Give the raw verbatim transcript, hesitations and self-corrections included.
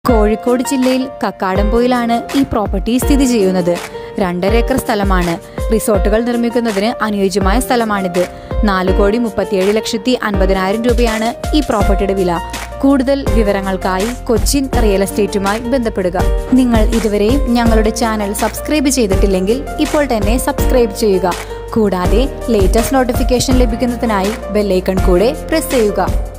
കോഴിക്കോട് ജില്ലയിൽ കക്കാടംപൊയിലാണ് ഈ പ്രോപ്പർട്ടി സ്ഥിതി ചെയ്യുന്നത്. രണ്ടര ഏക്കർ സ്ഥലമാണ്. റിസോർട്ടുകൾ നിർമ്മിക്കുന്നതിന് അനുയോജ്യമായ സ്ഥലമാണിത്. നാല് കോടി മുപ്പത്തിയേഴ് ലക്ഷത്തി അൻപതിനായിരം രൂപയാണ് ഈ പ്രോപ്പർട്ടിയുടെ വില. കൂടുതൽ വിവരങ്ങൾക്കായി കൊച്ചിൻ റിയൽ എസ്റ്റേറ്റുമായി ബന്ധപ്പെടുക. നിങ്ങൾ ഇതുവരെയും ഞങ്ങളുടെ ചാനൽ സബ്സ്ക്രൈബ് ചെയ്തിട്ടില്ലെങ്കിൽ ഇപ്പോൾ തന്നെ സബ്സ്ക്രൈബ് ചെയ്യുക. കൂടാതെ ലേറ്റസ്റ്റ് നോട്ടിഫിക്കേഷൻ ലഭിക്കുന്നതിനായി ബെല്ലൈക്കൺ കൂടെ പ്രസ് ചെയ്യുക.